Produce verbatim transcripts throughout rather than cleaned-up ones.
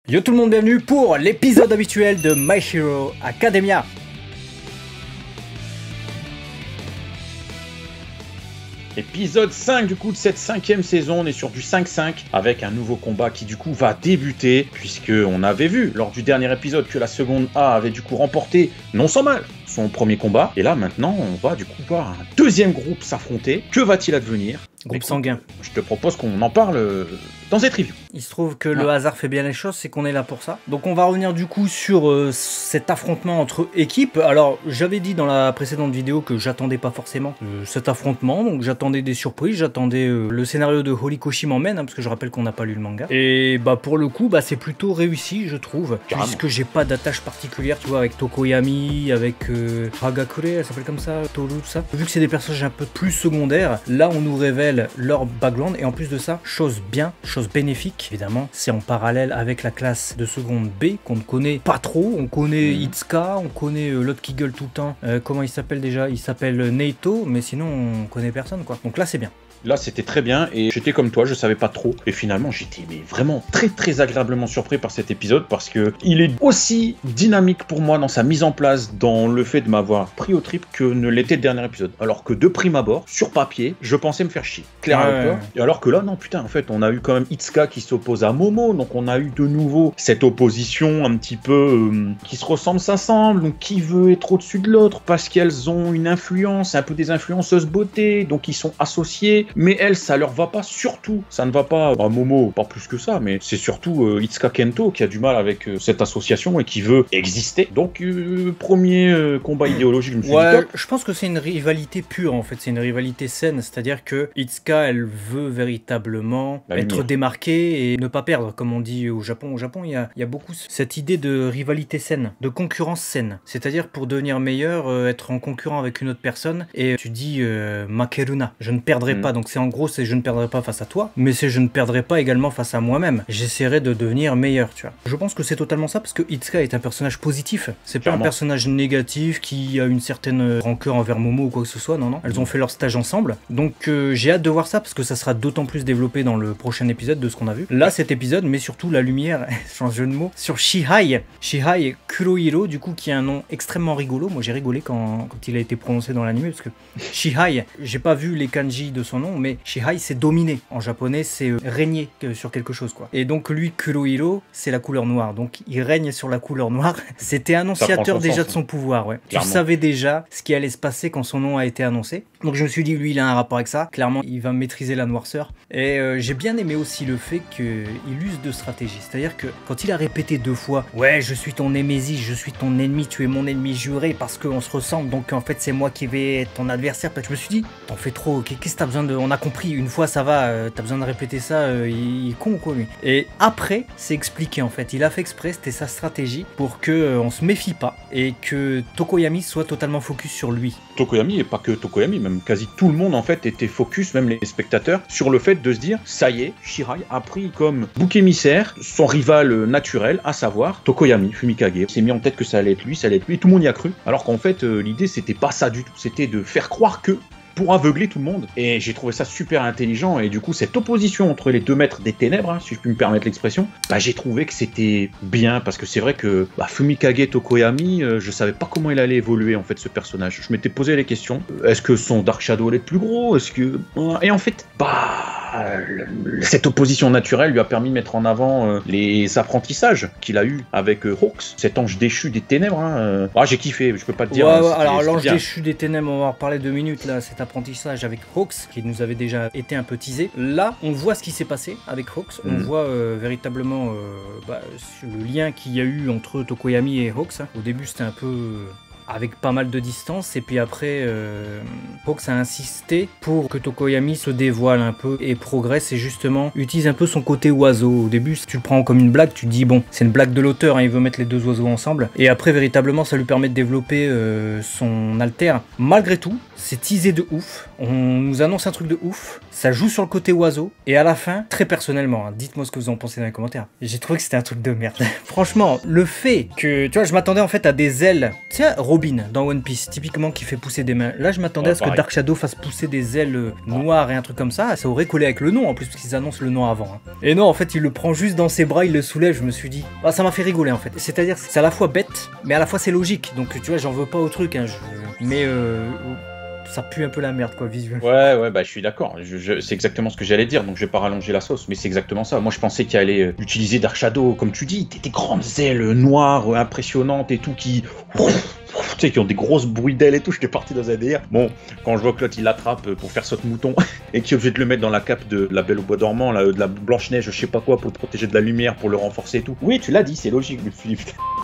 Yo tout le monde, bienvenue pour l'épisode habituel de My Hero Academia. Épisode cinq du coup de cette cinquième saison, on est sur du cinq cinq avec un nouveau combat qui du coup va débuter, puisque on avait vu lors du dernier épisode que la seconde A avait du coup remporté, non sans mal, son premier combat. Et là maintenant on va du coup voir un deuxième groupe s'affronter. Que va-t-il advenir? Groupe Écoute, sanguin. Je te propose qu'on en parle dans cette review. Il se trouve que Ah. le hasard fait bien les choses, c'est qu'on est là pour ça. Donc on va revenir du coup sur euh, cet affrontement entre équipes. Alors j'avais dit dans la précédente vidéo que j'attendais pas forcément euh, cet affrontement, donc j'attendais des surprises, j'attendais euh, le scénario de Horikoshi m'emmène, hein, parce que je rappelle qu'on n'a pas lu le manga. Et bah pour le coup, bah c'est plutôt réussi je trouve, Carrément. puisque j'ai pas d'attache particulière, tu vois, avec Tokoyami, avec euh, Hagakure, elle s'appelle comme ça, Toru, tout ça. Vu que c'est des personnages un peu plus secondaires, là on nous révèle leur background, et en plus de ça, chose bien, chose bénéfique, évidemment, c'est en parallèle avec la classe de seconde B qu'on ne connaît pas trop. On connaît Mmh. Itsuka, on connaît euh, l'autre qui gueule tout le temps. Euh, comment il s'appelle déjà? Il s'appelle Neito, mais sinon on connaît personne quoi. Donc là c'est bien. Là c'était très bien et j'étais comme toi, je savais pas trop et finalement j'étais mais vraiment très très agréablement surpris par cet épisode parce que il est aussi dynamique pour moi dans sa mise en place, dans le fait de m'avoir pris au trip que ne l'était le dernier épisode. Alors que de prime abord, sur papier, je pensais me faire chier, clair avec Ouais. toi. Et alors que là non putain, en fait on a eu quand même Itsuka qui s'oppose à Momo, donc on a eu de nouveau cette opposition un petit peu euh, qui se ressemble, s'assemble, donc qui veut être au-dessus de l'autre parce qu'elles ont une influence, un peu des influenceuses beauté, donc ils sont associés. Mais elles, ça leur va pas, surtout, ça ne va pas à Momo, pas plus que ça, mais c'est surtout euh, Itsuka Kento qui a du mal avec euh, cette association et qui veut exister. Donc, euh, premier euh, combat idéologique, je me suis Ouais, dit top. je pense que c'est une rivalité pure en fait, c'est une rivalité saine, c'est-à-dire que Itsuka elle veut véritablement La être lumière. démarquée et ne pas perdre, comme on dit au Japon. Au Japon, il y a, il y a beaucoup cette idée de rivalité saine, de concurrence saine, c'est-à-dire pour devenir meilleur, euh, être en concurrent avec une autre personne et tu dis euh, Makeruna, je ne perdrai Mm. pas, donc c'est en gros c'est je ne perdrai pas face à toi, mais c'est je ne perdrai pas également face à moi-même, j'essaierai de devenir meilleur, tu vois. Je pense que c'est totalement ça parce que Itsuka est un personnage positif, c'est pas un Clairement. personnage négatif qui a une certaine rancœur envers Momo ou quoi que ce soit, non non, elles ont fait leur stage ensemble, donc euh, j'ai hâte de voir ça parce que ça sera d'autant plus développé dans le prochain épisode de ce qu'on a vu. Là cet épisode met surtout la lumière, sans jeu de mots, sur Shihai, Shihai Kurohiro du coup qui a un nom extrêmement rigolo, moi j'ai rigolé quand, quand il a été prononcé dans l'anime parce que Shihai, j'ai pas vu les kanji de son nom, mais Shihai c'est dominer, en japonais c'est euh, régner euh, sur quelque chose quoi. Et donc lui Kurohiro c'est la couleur noire, donc il règne sur la couleur noire, c'était annonciateur son déjà sens, de son pouvoir, ouais. Tu Clairement. savais déjà ce qui allait se passer quand son nom a été annoncé, donc je me suis dit lui il a un rapport avec ça, clairement il va maîtriser la noirceur, et euh, j'ai bien aimé aussi le fait qu'il use de stratégie, c'est-à-dire que quand il a répété deux fois ouais je suis ton némésis, je suis ton ennemi, tu es mon ennemi juré parce qu'on se ressemble, donc en fait c'est moi qui vais être ton adversaire, je me suis dit t'en fais trop, qu'est-ce que t'as besoin de, on a compris une fois ça va, euh, t'as besoin de répéter ça, euh, il, il est con ou quoi lui. Et après c'est expliqué en fait, il a fait exprès, c'était sa stratégie pour que euh, on se méfie pas et que Tokoyami soit totalement focus sur lui. Tokoyami, et pas que Tokoyami, même quasi tout le monde en fait était focus, même les spectateurs, sur le fait de se dire ça y est, Shirai a pris comme bouc émissaire son rival euh, naturel, à savoir Tokoyami, Fumikage. Il s'est mis en tête que ça allait être lui, ça allait être lui, tout le monde y a cru, alors qu'en fait euh, l'idée c'était pas ça du tout, c'était de faire croire que pour aveugler tout le monde, et j'ai trouvé ça super intelligent, et du coup cette opposition entre les deux maîtres des ténèbres, hein, si je puis me permettre l'expression, bah, j'ai trouvé que c'était bien, parce que c'est vrai que bah, Fumikage Tokoyami, euh, je savais pas comment il allait évoluer en fait ce personnage, je m'étais posé les questions, est-ce que son Dark Shadow allait être plus gros, est-ce que... Et en fait, bah... le- cette opposition naturelle lui a permis de mettre en avant euh, les apprentissages qu'il a eu avec euh, Hawks, cet ange déchu des ténèbres, hein, euh. Ah, j'ai kiffé, je peux pas te dire. Ouais, hein, ouais, c'était- alors c'était l'ange bien. déchu des ténèbres, on va en reparler deux minutes là, cet apprentissage avec Hawks qui nous avait déjà été un peu teasé. Là, on voit ce qui s'est passé avec Hawks, on Mhm. voit euh, véritablement euh, bah, le lien qu'il y a eu entre Tokoyami et Hawks. Hein. Au début, c'était un peu euh, avec pas mal de distance, et puis après, euh, Hawks a insisté pour que Tokoyami se dévoile un peu et progresse et justement utilise un peu son côté oiseau. Au début, si tu le prends comme une blague, tu te dis bon, c'est une blague de l'auteur, hein, il veut mettre les deux oiseaux ensemble, et après, véritablement, ça lui permet de développer euh, son alter. Malgré tout, c'est teasé de ouf, on nous annonce un truc de ouf, ça joue sur le côté oiseau, et à la fin, très personnellement, hein, dites-moi ce que vous en pensez dans les commentaires, j'ai trouvé que c'était un truc de merde. Franchement, le fait que, tu vois, je m'attendais en fait à des ailes, tiens, Robin Robin dans One Piece, typiquement qui fait pousser des mains. Là, je m'attendais Ouais, à ce pareil. que Dark Shadow fasse pousser des ailes euh, noires et un truc comme ça. Ça aurait collé avec le nom en plus, parce qu'ils annoncent le nom avant. Hein. Et non, en fait, il le prend juste dans ses bras, il le soulève. Je me suis dit, ah, ça m'a fait rigoler en fait. C'est-à-dire, c'est à la fois bête, mais à la fois c'est logique. Donc, tu vois, j'en veux pas au truc. Hein, je... Mais euh, ça pue un peu la merde, quoi, visuellement. Ouais, ouais, bah je suis d'accord. Je, je- c'est exactement ce que j'allais dire, donc je vais pas rallonger la sauce, mais c'est exactement ça. Moi, je pensais qu'il allait euh, utiliser Dark Shadow, comme tu dis, des, des grandes ailes noires, euh, impressionnantes et tout, qui. Tu sais, qui ont des grosses bruits d'ailes et tout. J'étais parti dans un délire. Bon, quand je vois que l'autre il l'attrape euh, pour faire saute-mouton et qui est obligé de le mettre dans la cape de la Belle au Bois dormant, là, de la Blanche-Neige, je sais pas quoi, pour le protéger de la lumière, pour le renforcer et tout. Oui, tu l'as dit, c'est logique, mais Philippe.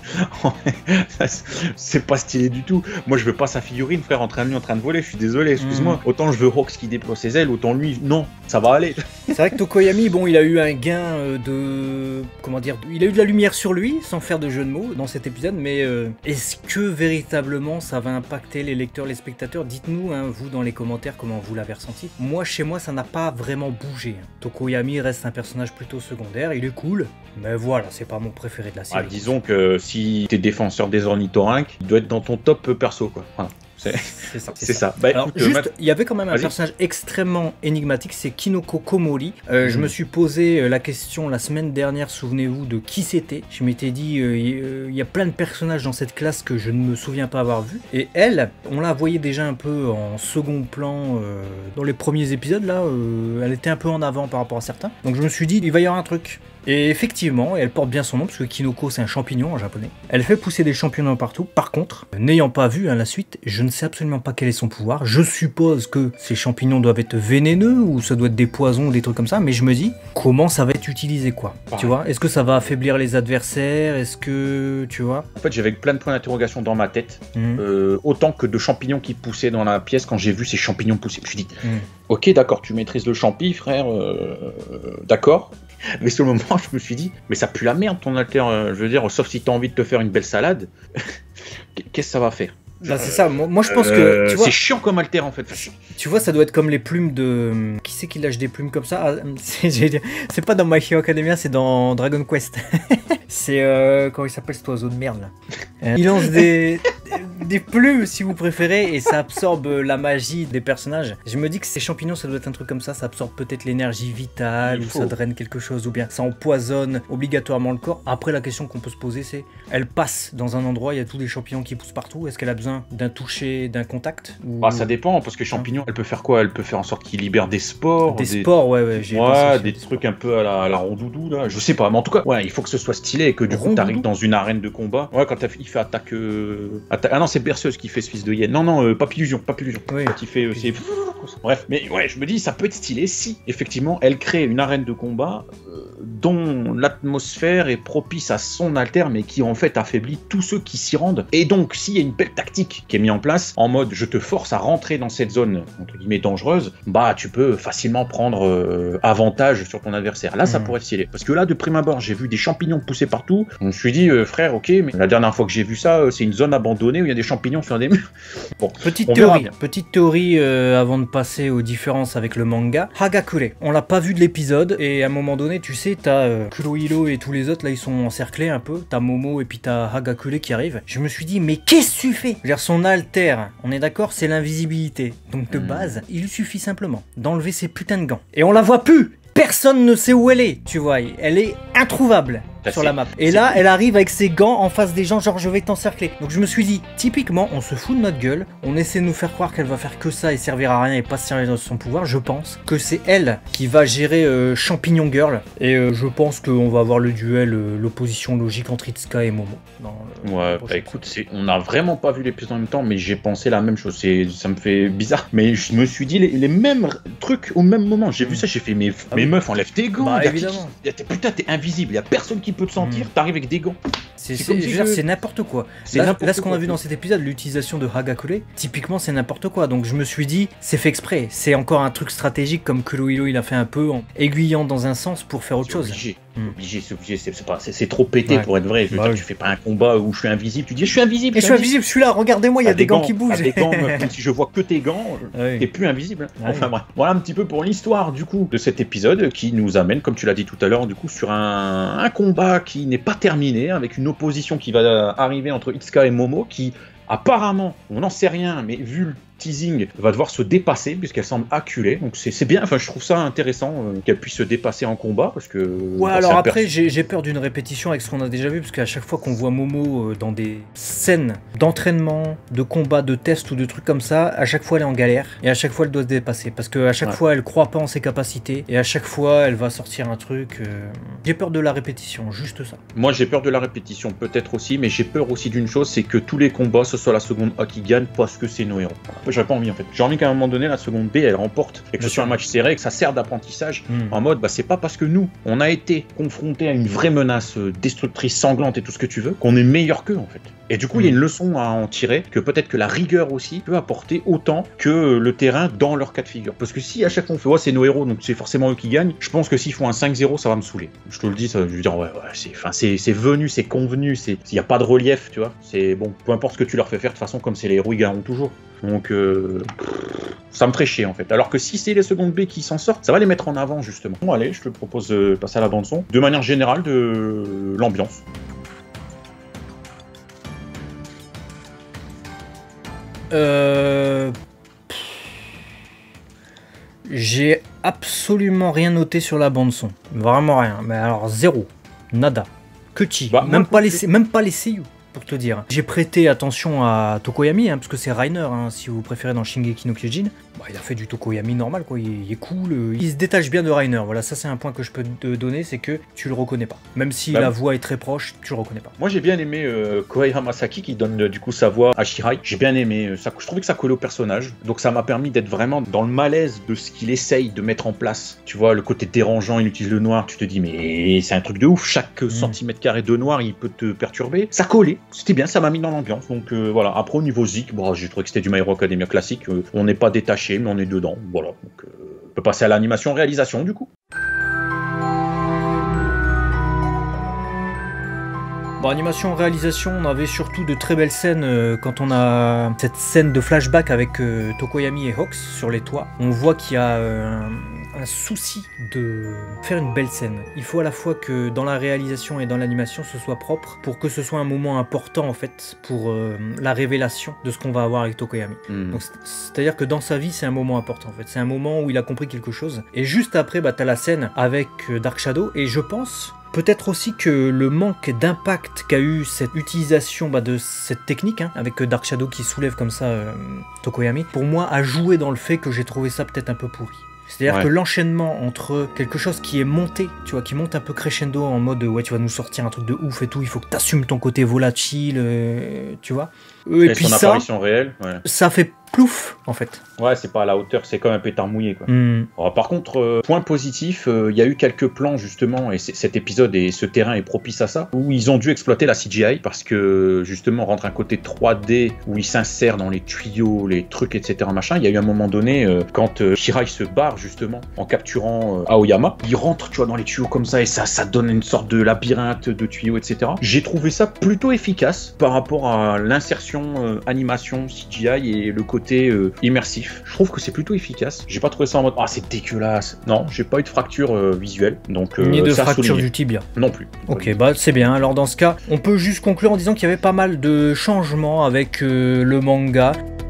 C'est pas stylé du tout. Moi, je veux pas sa figurine, frère, en train de lui en train de voler. Je suis désolé, excuse-moi. Mm. Autant je veux Hawks qui déploie ses ailes, autant lui, non, ça va aller. C'est vrai que Tokoyami, bon, il a eu un gain euh, de... Comment dire? Il a eu de la lumière sur lui, sans faire de jeu de mots, dans cet épisode, mais euh, est-ce que véritablement ça va impacter les lecteurs, les spectateurs? Dites-nous, hein, vous, dans les commentaires, comment vous l'avez ressenti. Moi, chez moi, ça n'a pas vraiment bougé. Hein. Tokoyami reste un personnage plutôt secondaire, il est cool, mais voilà, c'est pas mon préféré de la série. Ah, disons que si t'es défenseur des ornithorynques, il doit être dans ton top perso, quoi. Voilà. C'est C'est ça. c'est ça. Bah, Alors, écoute, euh, juste, Matt- il y avait quand même un Vas-y. personnage extrêmement énigmatique, c'est Kinoko Komori. Euh, Je Mhm. me suis posé euh, la question la semaine dernière, souvenez-vous, de qui c'était. Je m'étais dit, euh, il euh, y a plein de personnages dans cette classe que je ne me souviens pas avoir vu. Et elle, on la voyait déjà un peu en second plan euh, dans les premiers épisodes, là. euh, elle était un peu en avant par rapport à certains. Donc je me suis dit, il va y avoir un truc. Et effectivement, elle porte bien son nom, parce que Kinoko c'est un champignon en japonais. Elle fait pousser des champignons partout. Par contre, n'ayant pas vu hein, la suite, je ne sais absolument pas quel est son pouvoir. Je suppose que ces champignons doivent être vénéneux, ou ça doit être des poisons, ou des trucs comme ça, mais je me dis, comment ça va être utilisé, quoi. Pareil. Tu vois, est-ce que ça va affaiblir les adversaires? Est-ce que, tu vois En fait, j'avais plein de points d'interrogation dans ma tête, Mhm. euh, autant que de champignons qui poussaient dans la pièce quand j'ai vu ces champignons pousser. Je me suis dit, Mhm. ok, d'accord, tu maîtrises le champi, frère, euh, euh, d'accord. Mais sur le moment, je me suis dit, mais ça pue la merde ton alter, euh, je veux dire, sauf si t'as envie de te faire une belle salade, qu'est-ce que ça va faire? Bah, c'est ça, moi moi, je pense Euh, que, tu vois, c'est chiant comme alter en fait. tu vois, ça doit être comme les plumes de... Qui c'est qui lâche des plumes comme ça? Ah, c'est j'allais dire, c'est pas dans My Hero Academia, c'est dans Dragon Quest. C'est... Euh, comment il s'appelle cet oiseau de merde là? Euh, Il lance des... des plumes si vous préférez et ça absorbe la magie des personnages. Je me dis que ces champignons ça doit être un truc comme ça, ça absorbe peut-être l'énergie vitale Il ou faut. ça draine quelque chose ou bien ça empoisonne obligatoirement le corps. Après la question qu'on peut se poser c'est, elle passe dans un endroit, il y a tous les champignons qui poussent partout, est-ce qu'elle a besoin d'un toucher, d'un contact ou... Ah, ça dépend, parce que les champignons, elle peut faire quoi? Elle peut faire en sorte qu'ils libèrent des spores, Des sports, ouais, ouais, j'ai Ouais, pensé des sur trucs un peu à la, à la rondoudou là, je sais pas, mais en tout cas, ouais, il faut que ce soit stylé et que du coup Rondoudou t'arrives dans une arène de combat. Ouais, quand t'as- il fait attaque, euh, atta- ah non, c'est Berceuse qui fait ce fils de hyène. Non, non, euh, Papillusion, Papillusion. Oui. Quand il fait, euh, c'est... Bref, mais ouais, je me dis, ça peut être stylé si effectivement elle crée une arène de combat euh, dont l'atmosphère est propice à son alter, mais qui en fait affaiblit tous ceux qui s'y rendent. Et donc, s'il y a une belle tactique qui est mise en place, en mode je te force à rentrer dans cette zone entre guillemets dangereuse, bah tu peux facilement prendre euh, avantage sur ton adversaire. Là, ça Mhm. pourrait être stylé. Parce que là, de prime abord, j'ai vu des champignons pousser partout. Je me suis dit, euh, frère, ok, mais la dernière fois que j'ai vu ça, euh, c'est une zone abandonnée où il y a des champignons sur des murs. Bon, Petite on verra théorie, bien. petite théorie euh, avant de passer aux différences avec le manga. Hagakure, on l'a pas vu de l'épisode et à un moment donné, tu sais, t'as euh, Kurohiro et tous les autres là, ils sont encerclés un peu. T'as Momo et puis t'as Hagakure qui arrive. Je me suis dit, mais qu'est-ce que tu fais? Je veux dire, son alter, on est d'accord, c'est l'invisibilité. Donc de Hmm. base, il lui suffit simplement d'enlever ses putains de gants. Et on la voit plus. Personne ne sait où elle est, tu vois. Elle est introuvable Ça, sur c'est- la map. Et c'est- là, elle arrive avec ses gants en face des gens, genre je vais t'encercler. Donc je me suis dit, typiquement, on se fout de notre gueule, on essaie de nous faire croire qu'elle va faire que ça et servir à rien et pas se servir de son pouvoir. Je pense que c'est elle qui va gérer euh, Champignon Girl. Et euh, je pense qu'on va avoir le duel, euh, l'opposition logique entre Itsuka et Momo. dans le- dans Ouais, le bah prochain écoute, c'est- on n'a vraiment pas vu l'épisode en même temps, mais j'ai pensé la même chose. C'est- Ça me fait bizarre. Mais je me suis dit les, les mêmes trucs au même moment. J'ai vu ça, j'ai fait, mais, Ah mais oui. meuf, enlève tes gants. Bah, y a- évidemment. y a- t'es- putain, t'es invisible. Il y a personne qui peut te sentir. Mm. T'arrives avec des gants. C'est C'est c'est- comme je si veux dire, je- c'est n'importe quoi. C'est Là, n'importe là, ce qu'on a quoi. vu dans cet épisode, l'utilisation de Hagakure, typiquement, c'est n'importe quoi. Donc je me suis dit, c'est fait exprès. C'est encore un truc stratégique comme Kurohiro il a fait un peu en aiguillant dans un sens pour faire autre C'est chose. obligé. Mm. Obligé, c'est obligé. C'est c'est pas- c'est- c'est trop pété Ouais. pour être vrai. Je veux Bah dire, oui. tu fais pas un combat où je suis invisible. Tu dis, je suis invisible. Et je suis invisible, je suis là, regardez-moi, il y a T'as des gants, qui bougent. t'as des gants, meuf, même si je vois que tes gants, Ouais. t'es plus invisible. Ouais. Enfin bref. Voilà un petit peu pour l'histoire du coup de cet épisode qui nous amène, comme tu l'as dit tout à l'heure, du coup sur un, un combat qui n'est pas terminé, avec une opposition qui va arriver entre Itsuka et Momo, qui apparemment, on n'en sait rien, mais vu le teasing, va devoir se dépasser puisqu'elle semble acculée, donc c'est bien, enfin je trouve ça intéressant euh, qu'elle puisse se dépasser en combat parce que... Ouais, alors après j'ai peur d'une répétition avec ce qu'on a déjà vu, parce qu'à chaque fois qu'on voit Momo euh, dans des scènes d'entraînement, de combat, de test ou de trucs comme ça, à chaque fois elle est en galère et à chaque fois elle doit se dépasser parce qu'à chaque ouais. fois elle croit pas en ses capacités et à chaque fois elle va sortir un truc... Euh... J'ai peur de la répétition, juste ça. Moi j'ai peur de la répétition peut-être aussi, mais j'ai peur aussi d'une chose, c'est que tous les combats ce soit la seconde A qui gagne parce que c'est nos héros. J'aurais pas envie en fait. J'ai envie qu'à un moment donné, la seconde B, elle remporte et que ce soit un match serré, que ça sert d'apprentissage mmh. en mode, bah c'est pas parce que nous, on a été confronté à une vraie menace destructrice, sanglante et tout ce que tu veux, qu'on est meilleur qu'eux en fait. Et du coup, il mmh. y a une leçon à en tirer, que peut-être que la rigueur aussi peut apporter autant que le terrain dans leur cas de figure. Parce que si à chaque fois on fait, ouais, c'est nos héros, donc c'est forcément eux qui gagnent, je pense que s'ils font un cinq zéro, ça va me saouler. Je te le dis, ça, je veux dire, ouais, ouais, c'est venu, c'est convenu, il n'y a pas de relief, tu vois. C'est bon, peu importe ce que tu leur fais faire, de toute façon, comme c'est les héros, ils gagneront toujours. Donc, euh, ça me ferait chier en fait. Alors que si c'est les secondes B qui s'en sortent, ça va les mettre en avant justement. Bon, allez, je te propose de passer à la bande-son. De manière générale, de l'ambiance. Euh... J'ai absolument rien noté sur la bande-son. Vraiment rien. Mais alors, zéro. Nada. Que chi. Bah, même, pas les, même pas les seiyuu. Pour te dire. J'ai prêté attention à Tokoyami, hein, parce que c'est Reiner, hein, si vous préférez dans Shingeki no Kyojin. Bah, il a fait du Tokoyami normal, quoi. Il, il est cool, euh, il se détache bien de Reiner. Voilà, ça c'est un point que je peux te donner, c'est que tu le reconnais pas. Même si bah, la voix est très proche, tu le reconnais pas. Moi j'ai bien aimé euh, Kohei Hamasaki qui donne euh, du coup sa voix à Shirai. J'ai bien aimé, euh, ça, je trouvais que ça collait au personnage. Donc ça m'a permis d'être vraiment dans le malaise de ce qu'il essaye de mettre en place. Tu vois, le côté dérangeant, il utilise le noir, tu te dis mais c'est un truc de ouf. Chaque mmh. centimètre carré de noir, il peut te perturber. Ça collait, c'était bien, ça m'a mis dans l'ambiance. Donc euh, voilà, après au niveau Zik, bon, j'ai trouvé que c'était du My Hero Academia classique. Euh, on n'est pas détaché, mais on est dedans. Voilà, donc euh, on peut passer à l'animation-réalisation du coup. Bon, animation-réalisation, on avait surtout de très belles scènes euh, quand on a cette scène de flashback avec euh, Tokoyami et Hawks sur les toits. On voit qu'il y a euh, un, un souci de faire une belle scène. Il faut à la fois que dans la réalisation et dans l'animation ce soit propre pour que ce soit un moment important en fait pour euh, la révélation de ce qu'on va avoir avec Tokoyami. Mm. Donc c'est-à-dire que dans sa vie c'est un moment important en fait. C'est un moment où il a compris quelque chose. Et juste après, bah, t'as la scène avec euh, Dark Shadow et je pense... Peut-être aussi que le manque d'impact qu'a eu cette utilisation bah, de cette technique, hein, avec Dark Shadow qui soulève comme ça euh, Tokoyami, pour moi a joué dans le fait que j'ai trouvé ça peut-être un peu pourri. C'est-à-dire ouais. que l'enchaînement entre quelque chose qui est monté, tu vois, qui monte un peu crescendo en mode ouais tu vas nous sortir un truc de ouf et tout, il faut que tu assumes ton côté volatile, euh, tu vois. Et, et puis son ça, apparition réelle, ouais. ça fait plouf en fait. Ouais, c'est pas à la hauteur, c'est comme un pétard mouillé quoi. Mm. Alors, par contre, euh, point positif, il euh, y a eu quelques plans justement, et cet épisode et ce terrain est propice à ça, où ils ont dû exploiter la C G I parce que justement rentre un côté trois D où ils s'insèrent dans les tuyaux, les trucs, et cetera. Machin. Il y a eu un moment donné euh, quand euh, Shirai se barre justement en capturant euh, Aoyama, il rentre tu vois dans les tuyaux comme ça et ça, ça donne une sorte de labyrinthe de tuyaux, et cetera. J'ai trouvé ça plutôt efficace par rapport à l'insertion euh, animation C G I et le côté euh, immersif. Je trouve que c'est plutôt efficace. J'ai pas trouvé ça en mode ah c'est dégueulasse. Non, j'ai pas eu de fracture euh, visuelle. Donc euh, ni de fracture du tibia. Non plus. Ok, bah c'est bien. Alors dans ce cas, on peut juste conclure en disant qu'il y avait pas mal de changements avec euh, le manga.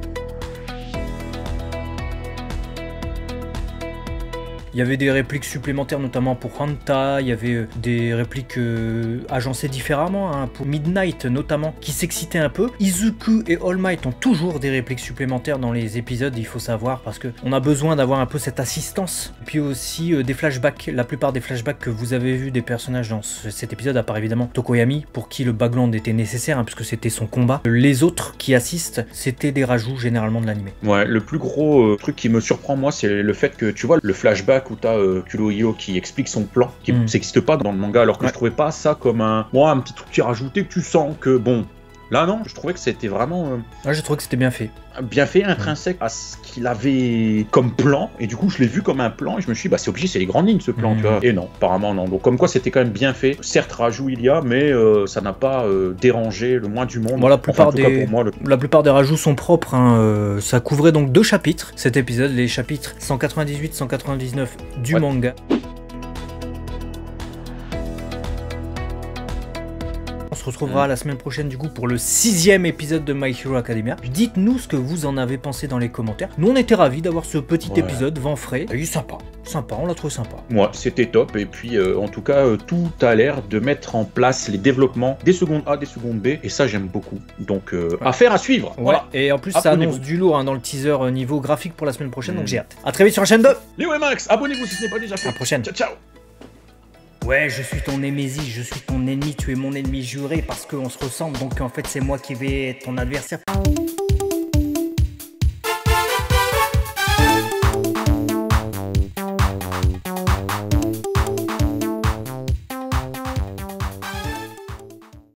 Il y avait des répliques supplémentaires, notamment pour Hanta, il y avait euh, des répliques euh, agencées différemment, hein, pour Midnight notamment, qui s'excitait un peu. Izuku et All Might ont toujours des répliques supplémentaires dans les épisodes, il faut savoir, parce qu'on a besoin d'avoir un peu cette assistance. Et puis aussi euh, des flashbacks, la plupart des flashbacks que vous avez vus des personnages dans ce, cet épisode, à part évidemment Tokoyami, pour qui le background était nécessaire, hein, puisque c'était son combat. Les autres qui assistent, c'était des rajouts généralement de l'animé. Ouais, le plus gros euh, truc qui me surprend moi, c'est le fait que, tu vois, le flashback où t'as euh, Kurohyo qui explique son plan, qui mm. n'existe pas dans le manga, alors que ouais. je trouvais pas ça comme un, moi, un petit truc qui est rajouté que tu sens que bon. Là non, je trouvais que c'était vraiment... Euh, ah, je trouvais que c'était bien fait. Bien fait, intrinsèque à ce qu'il avait comme plan, et du coup je l'ai vu comme un plan, et je me suis dit, bah c'est obligé, c'est les grandes lignes ce plan, mmh. tu vois. Et non, apparemment non. Donc comme quoi c'était quand même bien fait. Certes, rajout il y a, mais euh, ça n'a pas euh, dérangé le moins du monde. Bon, la, plupart enfin, des... pour moi, le... la plupart des rajouts sont propres, hein. euh, ça couvrait donc deux chapitres, cet épisode, les chapitres cent quatre-vingt-dix-huit cent quatre-vingt-dix-neuf du ouais. manga. On se retrouvera mmh. la semaine prochaine du coup pour le sixième épisode de My Hero Academia. Dites-nous ce que vous en avez pensé dans les commentaires. Nous on était ravis d'avoir ce petit ouais. épisode vent frais. Il est sympa, sympa, on l'a trouvé sympa. Ouais, c'était top et puis euh, en tout cas euh, tout a l'air de mettre en place les développements des secondes A, des secondes B et ça j'aime beaucoup. Donc euh, ouais. affaire à suivre. Ouais. Voilà. Et en plus ça annonce du lourd hein, dans le teaser euh, niveau graphique pour la semaine prochaine mmh. donc j'ai hâte. A très vite sur la chaîne de Léo et Max, abonnez-vous si ce n'est pas déjà fait. À la prochaine. Ciao ciao. Ouais, je suis ton némésis, je suis ton ennemi, tu es mon ennemi juré parce qu'on se ressemble, donc en fait c'est moi qui vais être ton adversaire.